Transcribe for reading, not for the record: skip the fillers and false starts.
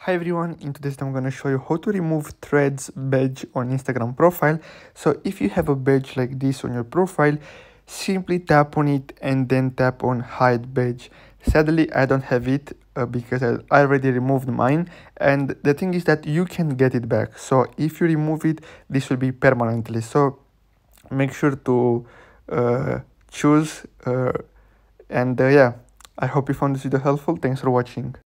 Hi everyone, in today's video I'm going to show you how to remove threads badge on Instagram profile. So if you have a badge like this on your profile, simply tap on it and then tap on hide badge. Sadly, I don't have it because I already removed mine, and the thing is that you can get it back. So if you remove it, this will be permanently. So make sure to choose and yeah, I hope you found this video helpful. Thanks for watching.